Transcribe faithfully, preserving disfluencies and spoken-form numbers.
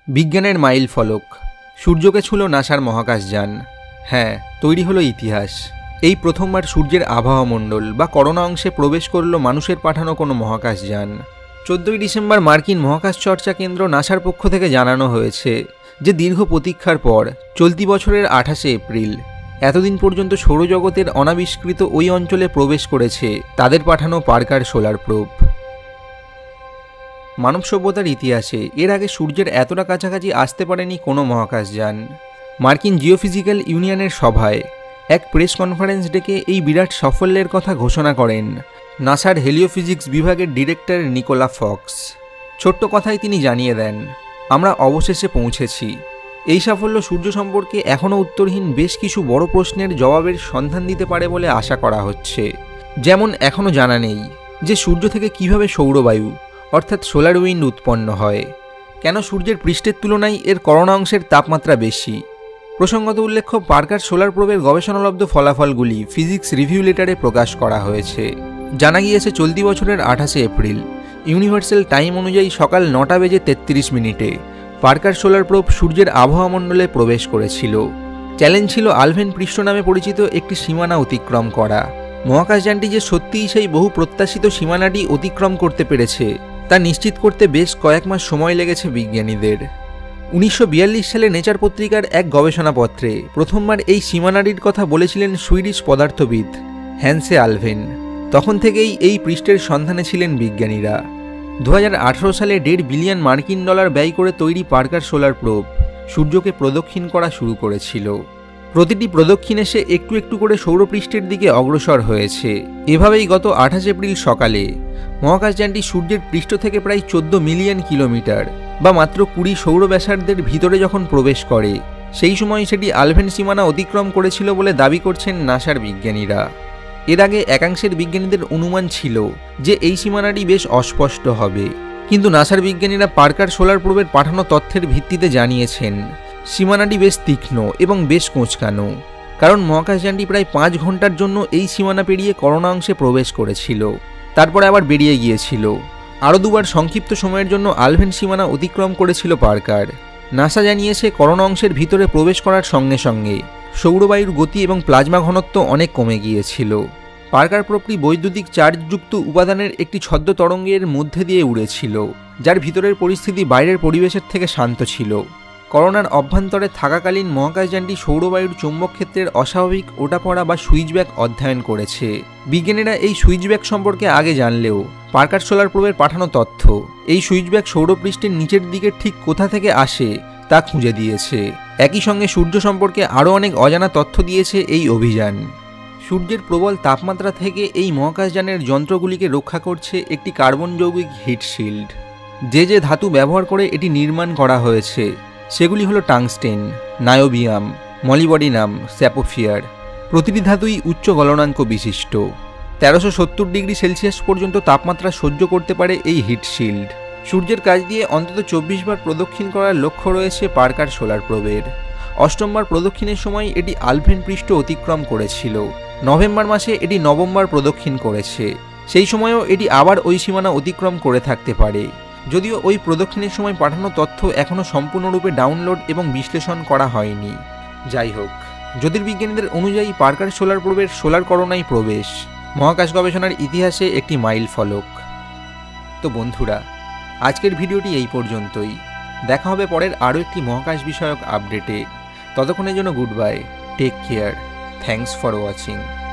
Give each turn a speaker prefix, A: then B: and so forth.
A: বিজ্ঞানের মাইল ফলক, সূর্যকে ছুঁল নাসার মহাকাশযান। হ্যাঁ, তৈরি হলো ইতিহাস। এই প্রথমবার সূর্যের আবহাওয়া মণ্ডল বা করোনা অংশে প্রবেশ করল মানুষের পাঠানো কোনো মহাকাশযান। চোদ্দোই ডিসেম্বর মার্কিন মহাকাশ চর্চা কেন্দ্র নাসার পক্ষ থেকে জানানো হয়েছে যে দীর্ঘ প্রতীক্ষার পর চলতি বছরের আঠাশে এপ্রিল এতদিন পর্যন্ত সৌরজগতের অনাবিষ্কৃত ওই অঞ্চলে প্রবেশ করেছে তাদের পাঠানো পার্কার সোলার প্রোব। মানব সভ্যতার ইতিহাসে এর আগে সূর্যের এতটা কাছাকাছি আসতে পারেনি কোনো মহাকাশযান। মার্কিন জিওফিজিক্যাল ইউনিয়নের সভায় এক প্রেস কনফারেন্স ডেকে এই বিরাট সাফল্যের কথা ঘোষণা করেন নাসার হেলিওফিজিক্স বিভাগের ডিরেক্টর নিকোলা ফক্স। ছোট্ট কথায় তিনি জানিয়ে দেন, আমরা অবশেষে পৌঁছেছি। এই সাফল্য সূর্য সম্পর্কে এখনও উত্তরহীন বেশ কিছু বড় প্রশ্নের জবাবের সন্ধান দিতে পারে বলে আশা করা হচ্ছে। যেমন এখনও জানা নেই যে সূর্য থেকে কিভাবে সৌরবায়ু অর্থাৎ সোলার উইন্ড উৎপন্ন হয়, কেন সূর্যের পৃষ্ঠের তুলনায় এর করোনা অংশের তাপমাত্রা বেশি। প্রসঙ্গত উল্লেখ্য, পার্কার সোলার প্রোবের গবেষণালব্ধ ফলাফলগুলি ফিজিক্স রিভিউ লেটারে প্রকাশ করা হয়েছে। জানা গিয়েছে চলতি বছরের আঠাশে এপ্রিল ইউনিভার্সাল টাইম অনুযায়ী সকাল নটা বেজে তেত্রিশ মিনিটে পার্কার সোলার প্রোব সূর্যের আবহাওয়া মণ্ডলে প্রবেশ করেছিল। চ্যালেঞ্জ ছিল আলভেন পৃষ্ঠ নামে পরিচিত একটি সীমানা অতিক্রম করা। মহাকাশযানটি যে সত্যিই সেই বহু প্রত্যাশিত সীমানাটি অতিক্রম করতে পেরেছে তা নিশ্চিত করতে বেশ কয়েক মাস সময় লেগেছে বিজ্ঞানীদের। উনিশশো বিয়াল্লিশ সালে নেচার পত্রিকার এক গবেষণাপত্রে প্রথমবার এই সীমানাটির কথা বলেছিলেন সুইডিশ পদার্থবিদ হ্যান্সে আলভেন। তখন থেকেই এই পৃষ্ঠের সন্ধানে ছিলেন বিজ্ঞানীরা। দু হাজার আঠারো সালে দেড় বিলিয়ন মার্কিন ডলার ব্যয় করে তৈরি পার্কার সোলার প্রোব সূর্যকে প্রদক্ষিণ করা শুরু করেছিল। প্রতিটি প্রদক্ষিণে সে একটু একটু করে সৌরপৃষ্ঠের দিকে অগ্রসর হয়েছে। এভাবেই গত আঠাশ এপ্রিল সকালে মহাকাশযানটি সূর্যের পৃষ্ঠ থেকে প্রায় চোদ্দ মিলিয়ন কিলোমিটার বা মাত্র কুড়ি সৌর ব্যাসার্ধের ভিতরে যখন প্রবেশ করে, সেই সময় সেটি আলভেন সীমানা অতিক্রম করেছিল বলে দাবি করছেন নাসার বিজ্ঞানীরা। এর আগে একাংশের বিজ্ঞানীদের অনুমান ছিল যে এই সীমানাটি বেশ অস্পষ্ট হবে, কিন্তু নাসার বিজ্ঞানীরা পার্কার সোলার প্রোবের পাঠানো তথ্যের ভিত্তিতে জানিয়েছেন সীমানাটি বেশ তীক্ষ্ণ এবং বেশ কোঁচকানো, কারণ মহাকাশযানটি প্রায় পাঁচ ঘন্টার জন্য এই সীমানা পেরিয়ে করোনা অংশে প্রবেশ করেছিল, তারপরে আবার বেরিয়ে গিয়েছিল। আরও দুবার সংক্ষিপ্ত সময়ের জন্য আলভেন সীমানা অতিক্রম করেছিল পার্কার। নাসা জানিয়েছে করোনা অংশের ভিতরে প্রবেশ করার সঙ্গে সঙ্গে সৌরবায়ুর গতি এবং প্লাজমা ঘনত্ব অনেক কমে গিয়েছিল। পার্কার প্রোবটি বৈদ্যুতিক চার্জযুক্ত উপাদানের একটি ছদ্ম তরঙ্গের মধ্যে দিয়ে উড়েছিল, যার ভিতরের পরিস্থিতি বাইরের পরিবেশের থেকে শান্ত ছিল। করোনার অভ্যন্তরে থাকাকালীন মহাকাশযানটি সৌরবায়ুর চৌম্বক ক্ষেত্রের অস্বাভাবিক ওঠাপড়া বা সুইচব্যাক অধ্যয়ন করেছে। বিজ্ঞানীরা এই সুইচব্যাক সম্পর্কে আগে জানলেও পার্কার সোলার প্রোবের পাঠানো তথ্য এই সুইচব্যাক সৌরপৃষ্ঠের নিচের দিকে ঠিক কোথা থেকে আসে তা খুঁজে দিয়েছে। একই সঙ্গে সূর্য সম্পর্কে আরও অনেক অজানা তথ্য দিয়েছে এই অভিযান। সূর্যের প্রবল তাপমাত্রা থেকে এই মহাকাশযানের যন্ত্রগুলিকে রক্ষা করছে একটি কার্বন যৌগিক হিট শিল্ড। যে যে ধাতু ব্যবহার করে এটি নির্মাণ করা হয়েছে সেগুলি হলো টাংস্টেন, নায়োবিয়াম, মলিবডিনাম, স্যাপোফিয়ার। প্রতিটি ধাতুই উচ্চ গলনাঙ্ক বিশিষ্ট। তেরোশো সত্তর ডিগ্রি সেলসিয়াস পর্যন্ত তাপমাত্রা সহ্য করতে পারে এই হিট শিল্ড। সূর্যের কাছ দিয়ে অন্তত চব্বিশ বার প্রদক্ষিণ করার লক্ষ্য রয়েছে পার্কার সোলার প্রোবের। অষ্টমবার প্রদক্ষিণের সময় এটি আলভেন পৃষ্ঠ অতিক্রম করেছিল। নভেম্বর মাসে এটি নবমবার প্রদক্ষিণ করেছে। সেই সময়ও এটি আবার ওই সীমানা অতিক্রম করে থাকতে পারে, যদিও ওই প্রদক্ষিণের সময় পাঠানো তথ্য এখনও সম্পূর্ণরূপে ডাউনলোড এবং বিশ্লেষণ করা হয়নি। যাই হোক, জ্যোতির্বিজ্ঞানীদের অনুযায়ী পার্কার সোলার প্রোবের সোলার করোনায় প্রবেশ মহাকাশ গবেষণার ইতিহাসে একটি মাইল ফলক। তো বন্ধুরা, আজকের ভিডিওটি এই পর্যন্তই। দেখা হবে পরের আরও একটি মহাকাশ বিষয়ক আপডেটে। ততক্ষণের জন্য good bye, take care, thanks for watching.